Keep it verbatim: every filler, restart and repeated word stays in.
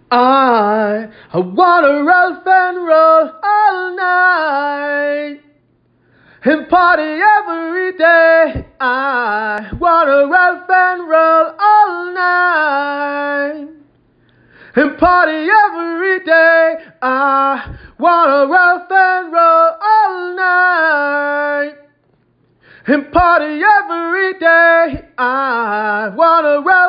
I, I wanna Ralf and roll all night and party every day. I wanna Ralf and roll all night and party every day. I wanna Ralf and roll all night and party every day. I wanna Ralf